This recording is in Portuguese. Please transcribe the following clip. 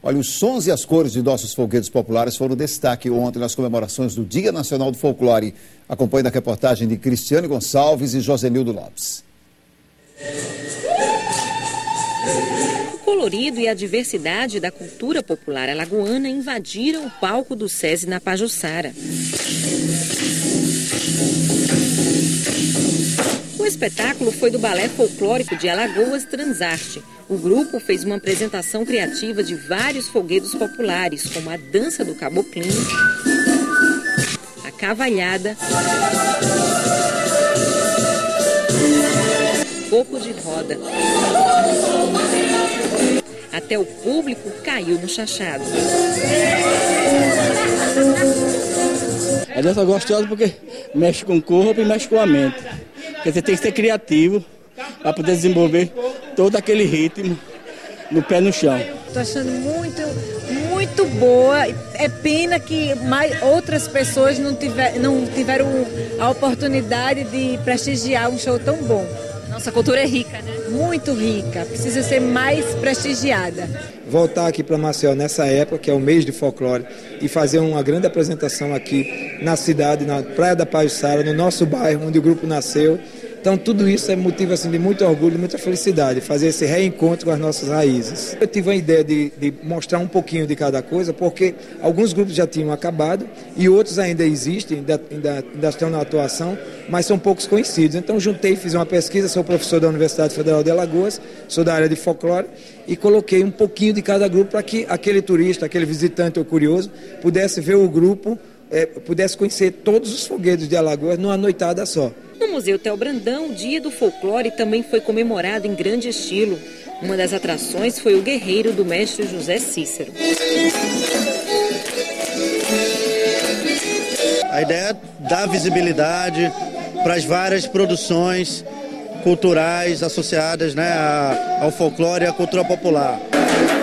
Olha, os sons e as cores de nossos foguetes populares foram destaque ontem nas comemorações do Dia Nacional do Folclore. Acompanhe a reportagem de Cristiane Gonçalves e Josenildo Lopes. O colorido e a diversidade da cultura popular alagoana invadiram o palco do SESI na Pajuçara. O espetáculo foi do Balé Folclórico de Alagoas Transarte. O grupo fez uma apresentação criativa de vários folguedos populares, como a dança do caboclinho, a cavalhada, coco de roda. Até o público caiu no chachado. É dança gostosa porque mexe com o corpo e mexe com a mente. Porque você tem que ser criativo para poder desenvolver todo aquele ritmo no pé no chão. Estou achando muito boa. É pena que outras pessoas não tiveram a oportunidade de prestigiar um show tão bom. Nossa cultura é rica, né? Muito rica, precisa ser mais prestigiada. Voltar aqui para Maceió nessa época, que é o mês de folclore, e fazer uma grande apresentação aqui na cidade, na Praia da Pajuçara, no nosso bairro, onde o grupo nasceu. Então tudo isso é motivo assim, de muito orgulho, de muita felicidade, fazer esse reencontro com as nossas raízes. Eu tive a ideia de mostrar um pouquinho de cada coisa, porque alguns grupos já tinham acabado e outros ainda existem, ainda estão na atuação, mas são poucos conhecidos. Então juntei, fiz uma pesquisa, sou professor da Universidade Federal de Alagoas, sou da área de folclore, e coloquei um pouquinho de cada grupo para que aquele turista, aquele visitante ou curioso, pudesse ver o grupo, pudesse conhecer todos os foguedos de Alagoas numa noitada só. No Museu Theo Brandão, o Dia do Folclore também foi comemorado em grande estilo. Uma das atrações foi o Guerreiro do mestre José Cícero. A ideia é dar visibilidade para as várias produções culturais associadas, né, ao folclore e à cultura popular.